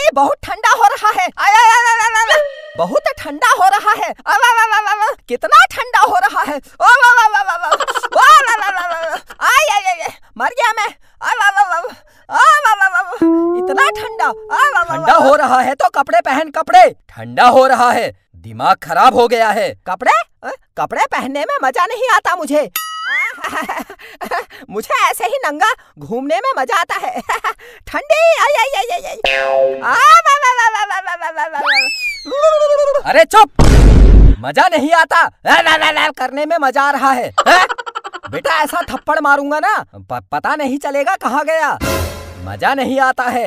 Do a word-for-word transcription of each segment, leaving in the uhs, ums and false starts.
बहुत ठंडा हो रहा है। आय, आय, आय, आय, आय, आय, बहुत ठंडा हो रहा है। आय, आय, आय, आय, आय, कितना ठंडा हो रहा है। ओ, आय, आय, आय, आय, आय, आय, आय, आय, आय, मर गया मैं। आय, आय, आय, आय, आय, आय, आय, इतना ठंडा। आय, आय, ठंडा हो रहा है तो कपड़े पहन। कपड़े ठंडा हो रहा है, दिमाग खराब हो गया है। कपड़े कपड़े पहनने में मजा नहीं आता मुझे। मुझे ऐसे ही नंगा घूमने में मजा आता है। ठंडी। आई आई आई आई आई। अरे चुप, मजा नहीं आता। करने में मजा आ रहा है। बेटा ऐसा थप्पड़ मारूंगा ना प, पता नहीं चलेगा कहाँ गया। मजा नहीं आता है।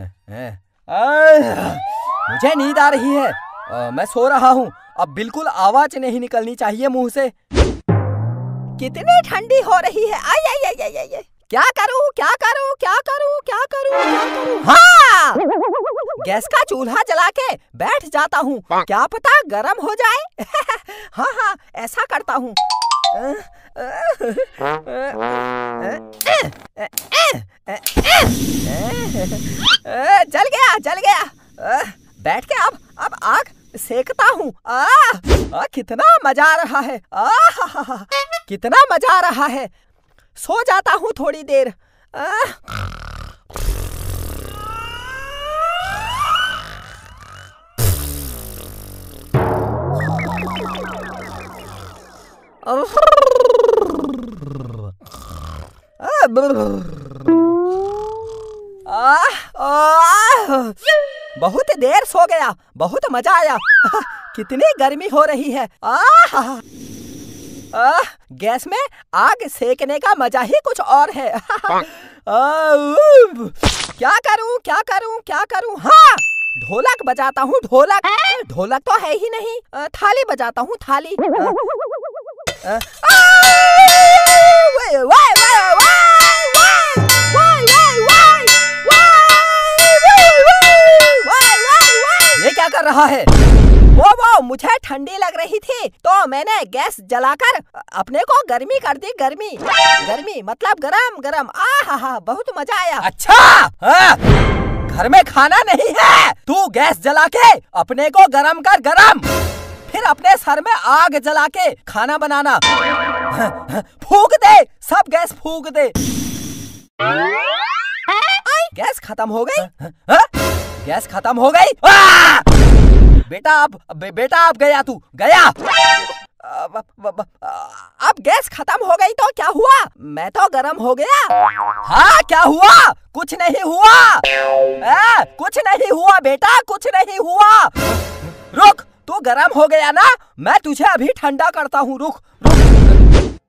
मुझे नींद आ रही है। आ, मैं सो रहा हूँ। अब बिल्कुल आवाज नहीं निकलनी चाहिए मुंह से। कितनी ठंडी हो रही है। आई आई आई आई आई। क्या करूँ क्या करूँ क्या करूँ क्या करूँ क्या करूँ। हाँ, गैस का चूल्हा जला के बैठ जाता हूँ, क्या पता गरम हो जाए। हाँ हाँ ऐसा करता हूँ। जल गया जल गया। बैठ के अब अब आग सेकता हूँ। आ, आ कितना मजा आ रहा है। आ, हा, हा, हा, कितना मजा आ रहा है। सो जाता हूँ थोड़ी देर। आ, आ, आ, बहुत देर सो गया, बहुत मजा आया। कितनी गर्मी हो रही है। आ, आ, गैस में आग सेकने का मजा ही कुछ और है। आ, क्या करूं क्या करूं क्या करूं। हाँ, ढोलक बजाता हूँ। ढोलक ढोलक तो है ही नहीं। आ, थाली बजाता हूँ थाली। आ, आ, वे, वे, वे, वे, ये क्या कर रहा है। वो वो मुझे ठंडी लग रही थी तो मैंने गैस जलाकर अपने को गर्मी कर दी। गर्मी गर्मी मतलब गरम गरम। आ हा हा बहुत मजा आया। अच्छा हाँ? घर में खाना नहीं है, तू गैस जला के अपने को गरम कर। गरम फिर अपने सर में आग जला के खाना बनाना। फूक दे, सब गैस फूक दे। गैस खत्म हो गई। गैस खत्म हो गई। बेटा अब बे, बेटा अब गया तू गया। अब, अब, अब गैस खत्म हो गई तो क्या हुआ। मैं तो गरम हो गया। हाँ क्या हुआ। कुछ नहीं हुआ। आ, कुछ नहीं हुआ बेटा, कुछ नहीं हुआ। रुक, तू गरम हो गया ना, मैं तुझे अभी ठंडा करता हूँ। रुक रुक।